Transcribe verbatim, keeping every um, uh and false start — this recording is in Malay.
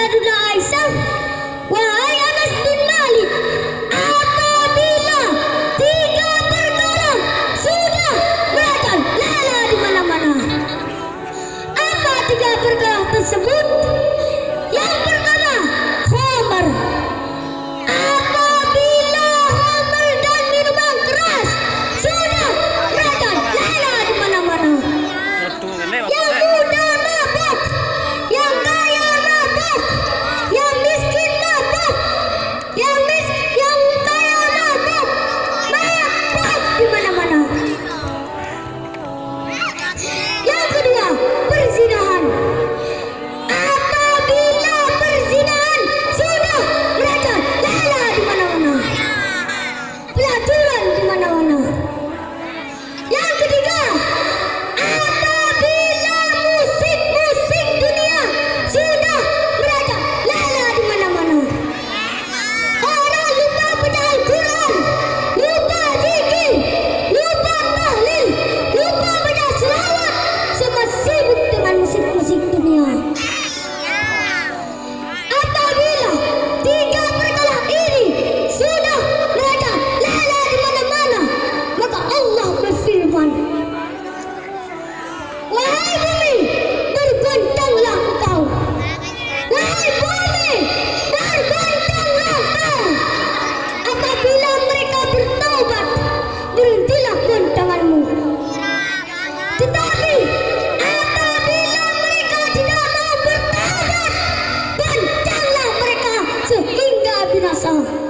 Sayyidatuna Aisyah, wahai Anas bin Malik, apabila tiga perkara sudah merajalela di mana-mana. Apa tiga perkara tersebut? Yang pertama, khamar. Apabila khamar dan minuman keras sudah merajalela di mana-mana. Yang muda mabuk, yang kaya mabuk, yang miskin mabuk, yang mis yang kaya mabuk, mabuk di mana-mana. Yang kedua, perzinahan. Apabila perzinahan sudah merajalela di mana-mana, pelacuran di mana-mana. Yang ketiga, apabila musik-musik dunia sudah merajalela di mana-mana. Orang lupa baca Al-Quran, lupa zikir, lupa tahlil, lupa baca selawat, semua sibuk dengan musik-musik dunia. Apabila tiga perkara ini sudah merajalela di mana-mana, maka Allah berfirman, wahai bumi, bergoncanglah engkau. Wahai bumi, bergoncanglah engkau. Apabila mereka bertaubat, berhentilah goncanganmu. Tetapi apabila mereka tidak mau bertaubat, goncanglah mereka sehingga binasa.